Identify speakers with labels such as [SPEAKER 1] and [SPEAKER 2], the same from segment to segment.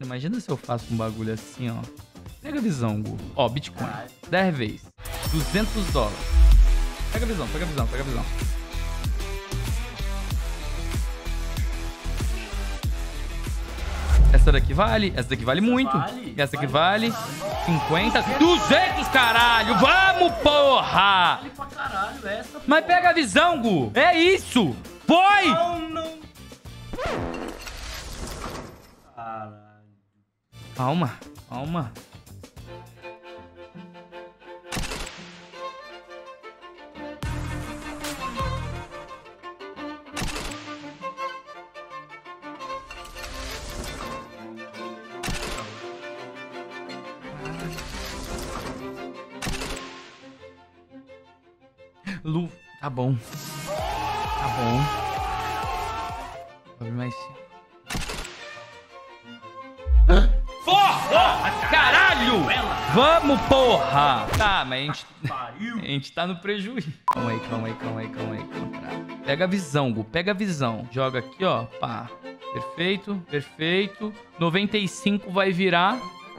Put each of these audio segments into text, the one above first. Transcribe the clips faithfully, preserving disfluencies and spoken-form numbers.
[SPEAKER 1] Imagina se eu faço um bagulho assim, ó. Pega a visão, Gu. Ó, Bitcoin. dez vezes. duzentos dólares. Pega a visão, pega a visão, pega a visão. Essa daqui vale, essa daqui vale muito.
[SPEAKER 2] Vale,
[SPEAKER 1] essa aqui
[SPEAKER 2] vale.
[SPEAKER 1] vale cinquenta, duzentos, caralho. Vamos, porra.
[SPEAKER 2] Vale pra caralho essa,
[SPEAKER 1] Mas
[SPEAKER 2] pô.
[SPEAKER 1] pega a visão, Gu. É isso. Foi.
[SPEAKER 2] Não, não. Caralho.
[SPEAKER 1] Calma, calma. Lu, tá bom. Tá bom. Vou abrir mais cinco. Porra! Caralho! Vamos, porra! Tá, mas a gente, a gente tá no prejuízo. Calma aí, calma aí, calma aí, calma aí. Calma. Pega a visão, Gu. Pega a visão. Joga aqui, ó. Pá. Perfeito, perfeito. noventa e cinco vai virar.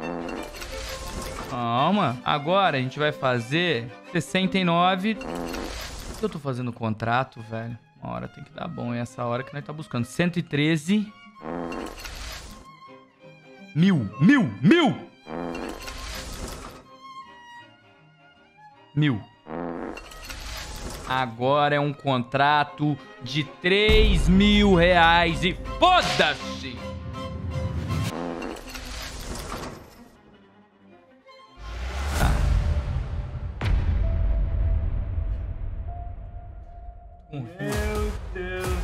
[SPEAKER 1] Calma. Agora a gente vai fazer sessenta e nove. Por que eu tô fazendo contrato, velho? Uma hora tem que dar bom. É essa hora que nós tá buscando. cento e treze. Mil, mil, mil! Mil. Agora é um contrato de três mil reais e foda-se! Tá.
[SPEAKER 2] Meu Deus.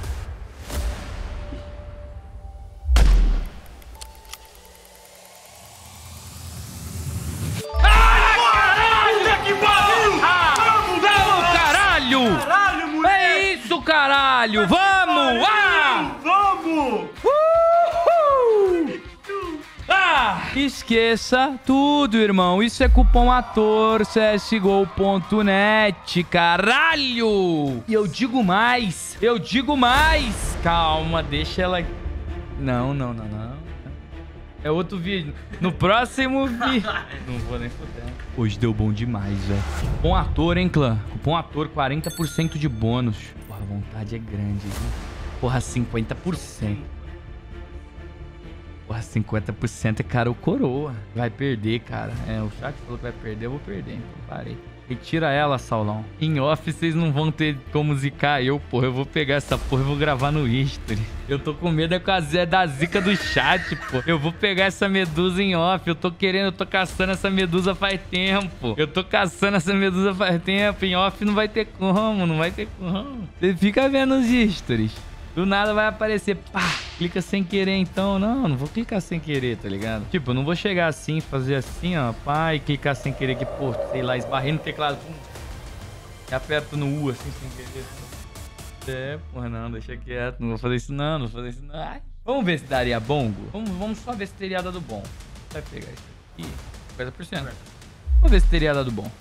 [SPEAKER 2] Caralho, moleque!
[SPEAKER 1] É isso, caralho! Vamos! Ah!
[SPEAKER 2] Vamos!
[SPEAKER 1] Uhul! Ah! Esqueça tudo, irmão. Isso é cupom ator C S G O ponto net, caralho! E eu digo mais, eu digo mais. Calma, deixa ela... Não, não, não, não. É outro vídeo. No próximo vídeo... Não vou nem foder. Hoje deu bom demais, velho. Cupom ator, hein, clã? Cupom ator, quarenta por cento de bônus. Porra, a vontade é grande, viu? Porra, cinquenta por cento. Porra, cinquenta por cento é cara o coroa. Vai perder, cara. É, o chat falou que vai perder, eu vou perder. Então parei. Retira ela, Saulão. Em off, vocês não vão ter como zicar eu, porra. Eu vou pegar essa porra e vou gravar no history. Eu tô com medo é com a Zé da zica do chat, pô. Eu vou pegar essa medusa em off. Eu tô querendo, eu tô caçando essa medusa faz tempo. Eu tô caçando essa medusa faz tempo. Em off não vai ter como, não vai ter como. Você fica vendo os histories. Do nada vai aparecer, pá, clica sem querer então. Não, não vou clicar sem querer, tá ligado? Tipo, eu não vou chegar assim, fazer assim, ó, pá, e clicar sem querer que, pô, sei lá, esbarrei no teclado, pum, e aperto no U assim, sem querer. É, porra, não, deixa quieto, não vou fazer isso não, não vou fazer isso não. Ai. Vamos ver se daria bom, Gu? Vamos, vamos só ver se teria dado bom. Vai pegar isso aqui, cinquenta por cento. Vamos ver se teria dado bom.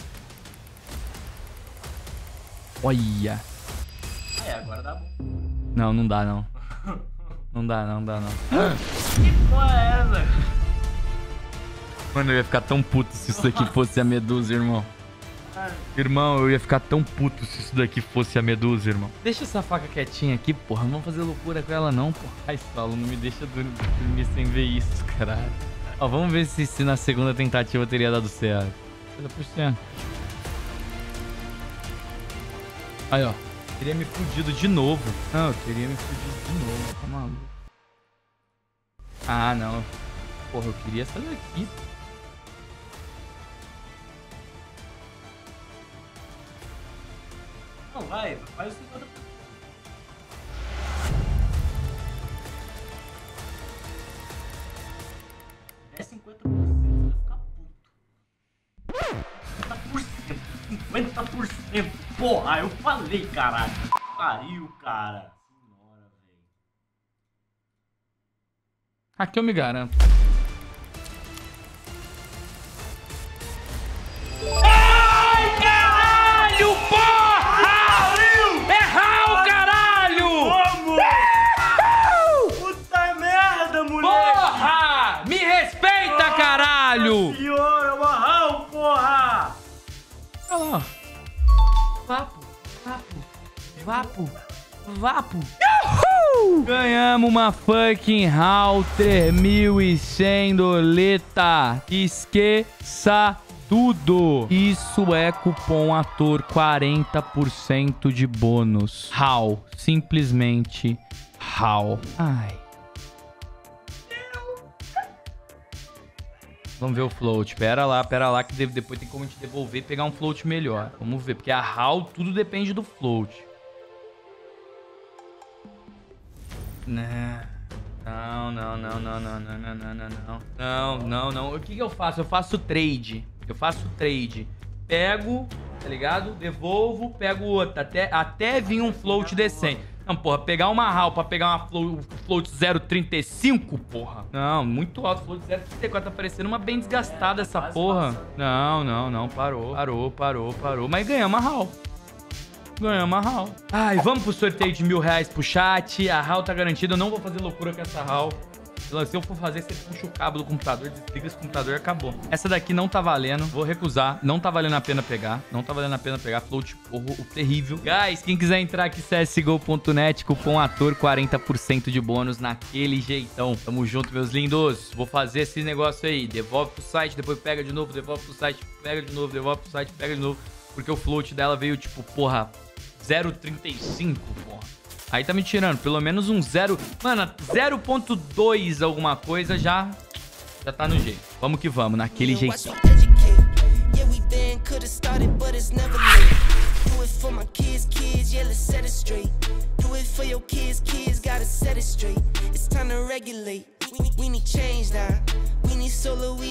[SPEAKER 1] Olha.
[SPEAKER 2] É, agora dá bom.
[SPEAKER 1] Não, não dá, não. Não dá, não dá, não.
[SPEAKER 2] Que porra é essa?
[SPEAKER 1] Mano, eu ia ficar tão puto se isso daqui fosse a medusa, irmão. Irmão, eu ia ficar tão puto se isso daqui fosse a medusa, irmão. Deixa essa faca quietinha aqui, porra. Não vamos fazer loucura com ela, não, porra. Ai, Saulo, não me deixa dormir sem ver isso, caralho. Ó, vamos ver se, se na segunda tentativa teria dado certo. cinquenta por cento. Aí, ó. Teria me fudido de novo. Não, eu teria me fudido de novo. Tá maluco? Ah, não. Porra, eu queria essa daqui.
[SPEAKER 2] Não, vai, faz o cinquenta por cento. É cinquenta por cento, você vai ficar puto. cinquenta por cento, porra, eu falei, caralho. Pariu, cara. Senhora, velho.
[SPEAKER 1] Aqui eu me garanto. Ai, caralho, porra! Errou, caralho!
[SPEAKER 2] Vamos! Puta merda, moleque!
[SPEAKER 1] Porra! Me caralho!
[SPEAKER 2] Senhora, Uau, porra!
[SPEAKER 1] Olha lá. Vapo, vapo, vapo, vapo. Uhul! Ganhamos uma fucking HAL três mil e cem doleta. Esqueça tudo. Isso é cupom ator, quarenta por cento de bônus. HAL, simplesmente HAL. Ai. Vamos ver o float. Pera lá, pera lá, que depois tem como a gente devolver e pegar um float melhor. Vamos ver, porque a HAL tudo depende do float. Não, não, não, não, não, não, não, não, não, não. Não, não, não. O que que eu faço? Eu faço trade. Eu faço trade. Pego, tá ligado? Devolvo, pego outra. Até, até vir um float decente. Não, porra, pegar uma HAL pra pegar uma float, float zero vírgula trinta e cinco, porra. Não, muito alto. Float zero vírgula trinta e quatro tá parecendo uma bem desgastada essa porra. Não, não, não. Parou, parou, parou, parou. Mas ganhamos a HAL. Ganhamos a HAL. Ai, vamos pro sorteio de mil reais pro chat. A HAL tá garantida. Eu não vou fazer loucura com essa HAL. Se eu for fazer, você puxa o cabo do computador, desliga esse computador e acabou. Essa daqui não tá valendo. Vou recusar. Não tá valendo a pena pegar. Não tá valendo a pena pegar. Float, porra, o terrível. Guys, quem quiser entrar aqui, c s g o ponto net, cupom ator, quarenta por cento de bônus naquele jeitão. Tamo junto, meus lindos. Vou fazer esse negócio aí. Devolve pro site, depois pega de novo, devolve pro site, pega de novo, devolve pro site, pega de novo. Porque o float dela veio, tipo, porra, zero vírgula trinta e cinco, porra. Aí tá me tirando, pelo menos um zero... Mano, zero ponto dois alguma coisa já... Já tá no jeito. Vamos que vamos, naquele jeitão. We need change now. We need solo, we